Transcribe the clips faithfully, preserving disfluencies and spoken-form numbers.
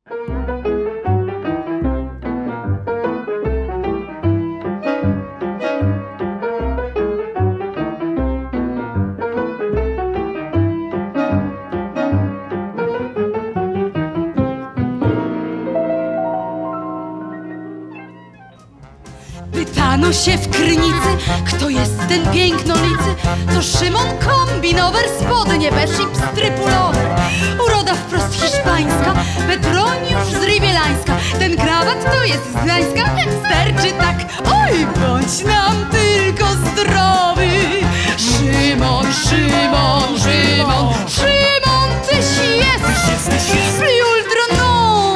Pytano się w Krynicy, kto jest ten pięknolicy, co Szymon kombinower, spodnie bez i pstrypulowe. Uroda wprost hiszpańska, Petroniusz z Ribielańska, ten krawat to jest z Gdańska, sterczy tak, oj, bądź nam tylko zdrowy. Szymon, Szymon, Szymon, Szymon, tyś jest, Juldro, no,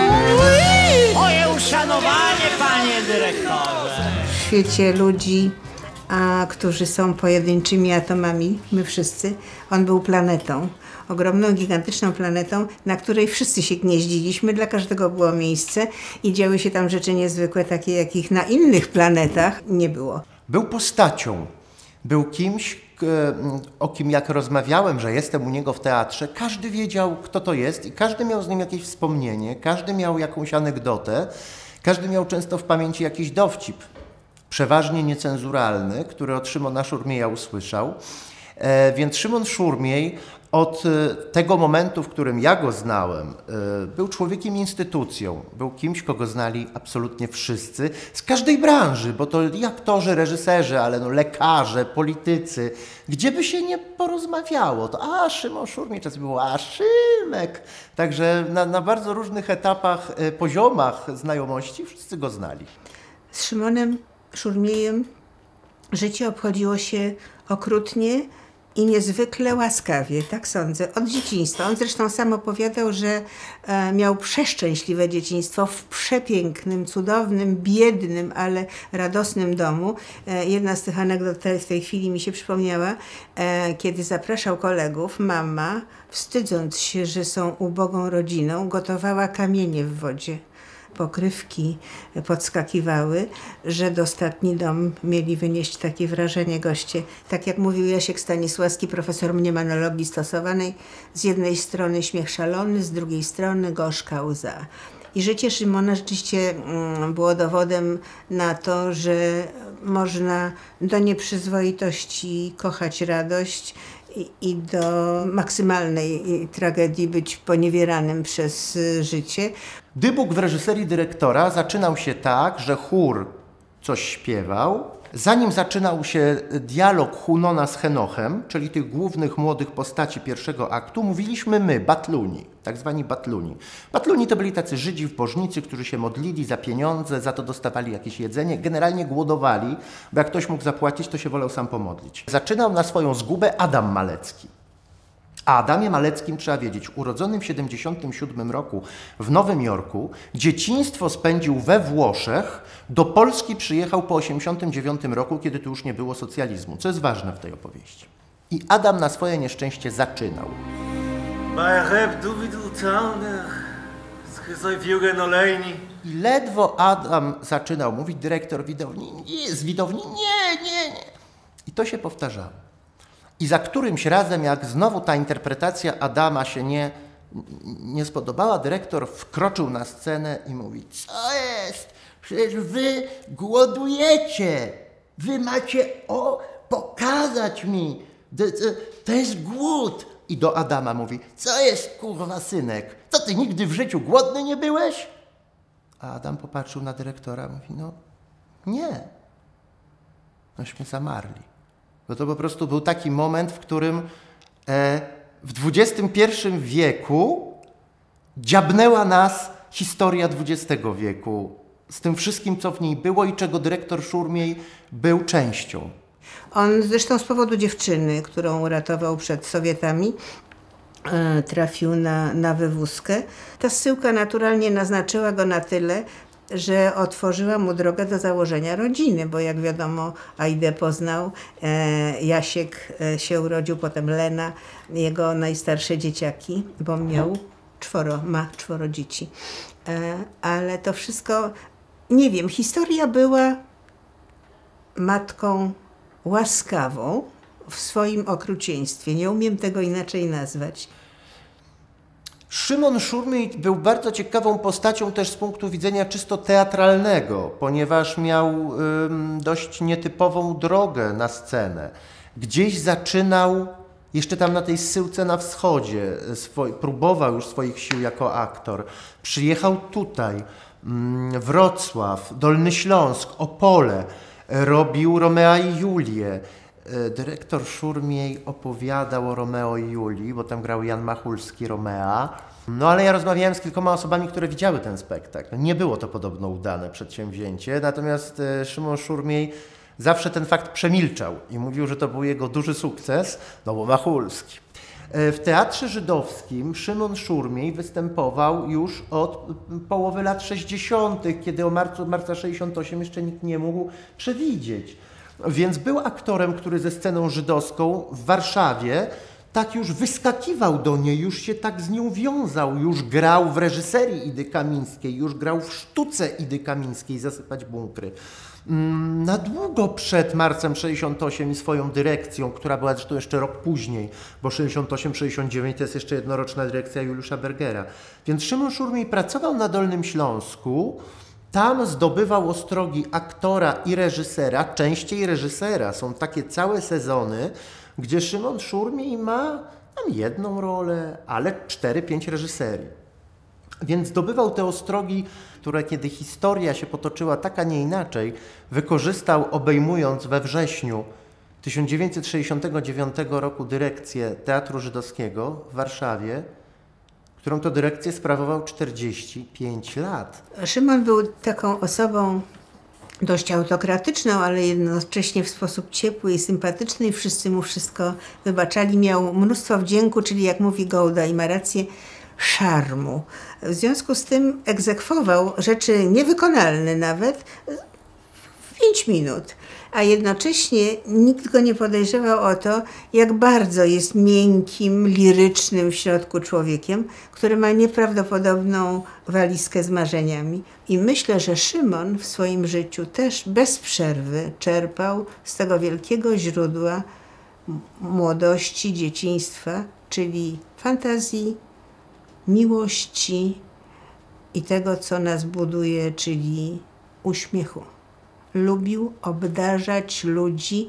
moje uszanowanie, panie dyrektorze. W świecie ludzi, a, którzy są pojedynczymi atomami, my wszyscy, on był planetą. Ogromną, gigantyczną planetą, na której wszyscy się gnieździliśmy, dla każdego było miejsce i działy się tam rzeczy niezwykłe, takie jakich na innych planetach nie było. Był postacią, był kimś, o kim jak rozmawiałem, że jestem u niego w teatrze, każdy wiedział, kto to jest i każdy miał z nim jakieś wspomnienie, każdy miał jakąś anegdotę, każdy miał często w pamięci jakiś dowcip, przeważnie niecenzuralny, który od Szymona Szurmieja usłyszał. E, więc Szymon Szurmiej od tego momentu, w którym ja go znałem, był człowiekiem instytucją, był kimś, kogo znali absolutnie wszyscy, z każdej branży, bo to i aktorzy, reżyserzy, ale no lekarze, politycy, gdzie by się nie porozmawiało, to a Szymon Szurmiej, czasem było a Szymek. Także na, na bardzo różnych etapach, poziomach znajomości wszyscy go znali. Z Szymonem Szurmiejem życie obchodziło się okrutnie i niezwykle łaskawie, tak sądzę, od dzieciństwa. On zresztą sam opowiadał, że e, miał przeszczęśliwe dzieciństwo w przepięknym, cudownym, biednym, ale radosnym domu. E, jedna z tych anegdot w tej chwili mi się przypomniała, e, kiedy zapraszał kolegów, mama, wstydząc się, że są ubogą rodziną, gotowała kamienie w wodzie. Pokrywki podskakiwały, że dostatni dom mieli wynieść takie wrażenie goście. Tak jak mówił Jasiek Stanisławski, profesor mnemonologii stosowanej, z jednej strony śmiech szalony, z drugiej strony gorzka łza. I życie Szymona rzeczywiście było dowodem na to, że można do nieprzyzwoitości kochać radość i do maksymalnej tragedii być poniewieranym przez życie. Dybuk w reżyserii dyrektora zaczynał się tak, że chór coś śpiewał. Zanim zaczynał się dialog Hunona z Henochem, czyli tych głównych młodych postaci pierwszego aktu, mówiliśmy my, batluni, tak zwani batluni. Batluni to byli tacy Żydzi wbożnicy, którzy się modlili za pieniądze, za to dostawali jakieś jedzenie, generalnie głodowali, bo jak ktoś mógł zapłacić, to się wolał sam pomodlić. Zaczynał na swoją zgubę Adam Malecki. A Adamie Maleckim trzeba wiedzieć, urodzonym w siedemdziesiątym siódmym roku w Nowym Jorku, dzieciństwo spędził we Włoszech, do Polski przyjechał po osiemdziesiątym dziewiątym roku, kiedy tu już nie było socjalizmu, co jest ważne w tej opowieści. I Adam na swoje nieszczęście zaczynał. I ledwo Adam zaczynał mówić, dyrektor widowni, nie, z widowni, nie, nie, nie. I to się powtarzało. I za którymś razem, jak znowu ta interpretacja Adama się nie, nie spodobała, dyrektor wkroczył na scenę i mówi: co jest? Przecież wy głodujecie. Wy macie o, pokazać mi. To, to, to jest głód. I do Adama mówi: co jest, kurwa, synek? Co, ty nigdy w życiu głodny nie byłeś? A Adam popatrzył na dyrektora i mówi: no nie. Nośmy zamarli. Bo to po prostu był taki moment, w którym e, w dwudziestym pierwszym wieku dziabnęła nas historia dwudziestego wieku. Z tym wszystkim, co w niej było i czego dyrektor Szurmiej był częścią. On zresztą z powodu dziewczyny, którą uratował przed Sowietami, e, trafił na, na wywózkę. Ta zsyłka naturalnie naznaczyła go na tyle, że otworzyła mu drogę do założenia rodziny, bo jak wiadomo, Aidę poznał, e, Jasiek e, się urodził, potem Lena, jego najstarsze dzieciaki, bo miał czworo, ma czworo dzieci. E, ale to wszystko, nie wiem, historia była matką łaskawą w swoim okrucieństwie. Nie umiem tego inaczej nazwać. Szymon Szurmiej był bardzo ciekawą postacią też z punktu widzenia czysto teatralnego, ponieważ miał ym, dość nietypową drogę na scenę. Gdzieś zaczynał jeszcze tam na tej zsyłce na wschodzie, swoj, próbował już swoich sił jako aktor. Przyjechał tutaj, ym, Wrocław, Dolny Śląsk, Opole, robił Romea i Julię. Dyrektor Szurmiej opowiadał o Romeo i Julii, bo tam grał Jan Machulski Romea. No ale ja rozmawiałem z kilkoma osobami, które widziały ten spektakl. Nie było to podobno udane przedsięwzięcie, natomiast Szymon Szurmiej zawsze ten fakt przemilczał i mówił, że to był jego duży sukces, no bo Machulski. W Teatrze Żydowskim Szymon Szurmiej występował już od połowy lat sześćdziesiątych, kiedy o marcu, marca sześćdziesiątego ósmego jeszcze nikt nie mógł przewidzieć. Więc był aktorem, który ze sceną żydowską w Warszawie tak już wyskakiwał do niej, już się tak z nią wiązał, już grał w reżyserii Idy Kamińskiej, już grał w sztuce Idy Kamińskiej Zasypać bunkry. Na długo przed marcem sześćdziesiątym ósmym i swoją dyrekcją, która była zresztą jeszcze rok później, bo sześćdziesiąty ósmy sześćdziesiąty dziewiąty to jest jeszcze jednoroczna dyrekcja Juliusza Bergera. Więc Szymon Szurmiej pracował na Dolnym Śląsku, tam zdobywał ostrogi aktora i reżysera, częściej reżysera. Są takie całe sezony, gdzie Szymon Szurmiej ma tam jedną rolę, ale cztery, pięć reżyserii. Więc zdobywał te ostrogi, które kiedy historia się potoczyła tak, a nie inaczej, wykorzystał, obejmując we wrześniu tysiąc dziewięćset sześćdziesiątego dziewiątego roku dyrekcję Teatru Żydowskiego w Warszawie, którą to dyrekcję sprawował czterdzieści pięć lat. Szymon był taką osobą dość autokratyczną, ale jednocześnie w sposób ciepły i sympatyczny i wszyscy mu wszystko wybaczali. Miał mnóstwo wdzięku, czyli jak mówi Gołda i ma rację, szarmu. W związku z tym egzekwował rzeczy niewykonalne nawet w pięć minut. A jednocześnie nikt go nie podejrzewał o to, jak bardzo jest miękkim, lirycznym w środku człowiekiem, który ma nieprawdopodobną walizkę z marzeniami. I myślę, że Szymon w swoim życiu też bez przerwy czerpał z tego wielkiego źródła młodości, dzieciństwa, czyli fantazji, miłości i tego, co nas buduje, czyli uśmiechu. Lubił obdarzać ludzi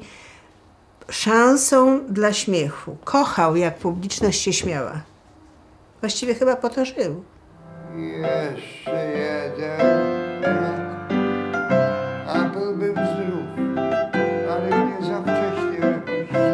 szansą dla śmiechu. Kochał, jak publiczność się śmiała. Właściwie chyba po to żył. Jeszcze jeden rok, a byłbym zdrów, ale nie za wcześnie wypuścił.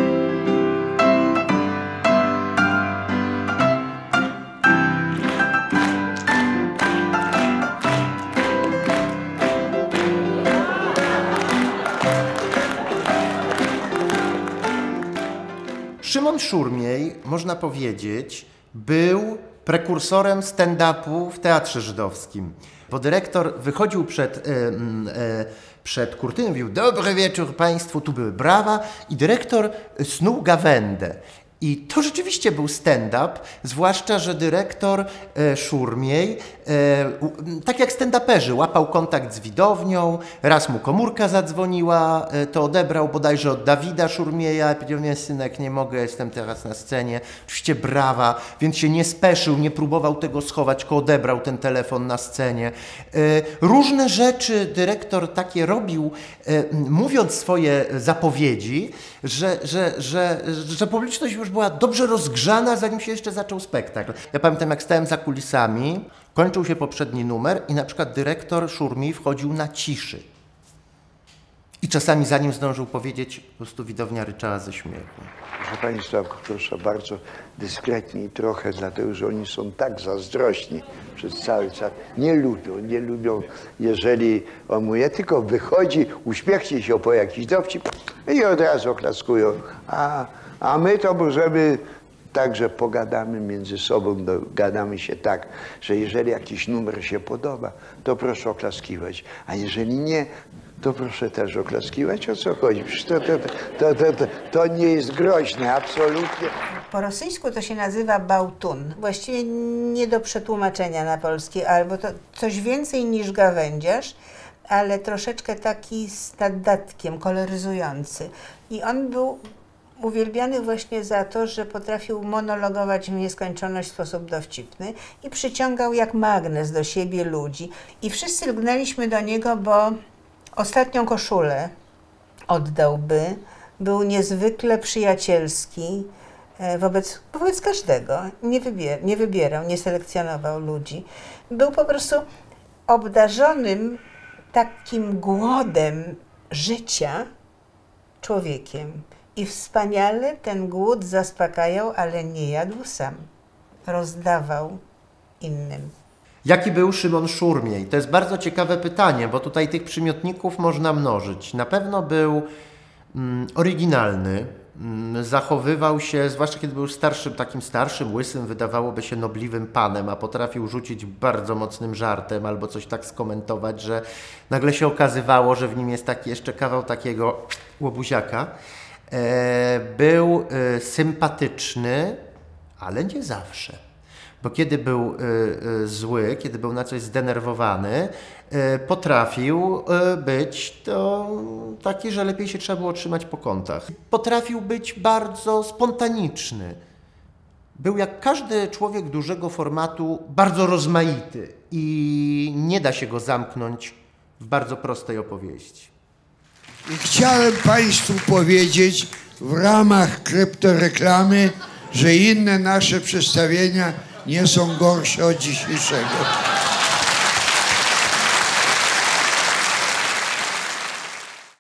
Szymon Szurmiej, można powiedzieć, był prekursorem stand-upu w Teatrze Żydowskim, bo dyrektor wychodził przed, e, e, przed kurtyną, mówił: dobry wieczór Państwu, tu były brawa i dyrektor snuł gawędę. I to rzeczywiście był stand-up, zwłaszcza, że dyrektor e, Szurmiej, e, tak jak stand-uperzy, łapał kontakt z widownią, raz mu komórka zadzwoniła, e, to odebrał bodajże od Dawida Szurmieja, powiedział: nie, synek, nie mogę, jestem teraz na scenie. Oczywiście brawa, więc się nie speszył, nie próbował tego schować, tylko odebrał ten telefon na scenie. E, różne rzeczy dyrektor takie robił, e, mówiąc swoje zapowiedzi, że, że, że, że publiczność już była dobrze rozgrzana, zanim się jeszcze zaczął spektakl. Ja pamiętam, jak stałem za kulisami, kończył się poprzedni numer i na przykład dyrektor Szurmiej wchodził na ciszy. I czasami zanim zdążył powiedzieć, po prostu widownia ryczała ze śmiechu. Proszę Państwa, proszę bardzo dyskretniej trochę, dlatego że oni są tak zazdrośni przez cały czas. Nie lubią, nie lubią, jeżeli on mówi, tylko wychodzi, uśmiechnie się po jakiś dowcip i od razu oklaskują. A, a my to możemy, także pogadamy między sobą, dogadamy się tak, że jeżeli jakiś numer się podoba, to proszę oklaskiwać, a jeżeli nie, to proszę też oklaskiwać. O co chodzi? Przecież to, to, to, to, to, to nie jest groźne, absolutnie. Po rosyjsku to się nazywa bałtun. Właściwie nie do przetłumaczenia na polski, albo to coś więcej niż gawędziarz, ale troszeczkę taki z nadatkiem, koloryzujący. I on był uwielbiany właśnie za to, że potrafił monologować w nieskończoność w sposób dowcipny i przyciągał jak magnes do siebie ludzi. I wszyscy lgnęliśmy do niego, bo ostatnią koszulę oddałby, był niezwykle przyjacielski wobec, wobec każdego. Nie, wybier nie wybierał, nie selekcjonował ludzi. Był po prostu obdarzonym takim głodem życia człowiekiem. I wspaniale ten głód zaspokajał, ale nie jadł sam. Rozdawał innym. Jaki był Szymon Szurmiej? To jest bardzo ciekawe pytanie, bo tutaj tych przymiotników można mnożyć. Na pewno był mm, oryginalny, mm, zachowywał się, zwłaszcza kiedy był starszym, takim starszym, łysym, wydawałoby się nobliwym panem, a potrafił rzucić bardzo mocnym żartem albo coś tak skomentować, że nagle się okazywało, że w nim jest taki jeszcze kawał takiego łobuziaka. E, był e, sympatyczny, ale nie zawsze. Bo kiedy był y, y, zły, kiedy był na coś zdenerwowany, y, potrafił y, być to taki, że lepiej się trzeba było trzymać po kątach. Potrafił być bardzo spontaniczny. Był jak każdy człowiek dużego formatu bardzo rozmaity i nie da się go zamknąć w bardzo prostej opowieści. I chciałem Państwu powiedzieć w ramach kryptoreklamy, że inne nasze przedstawienia nie są gorsze od dzisiejszego.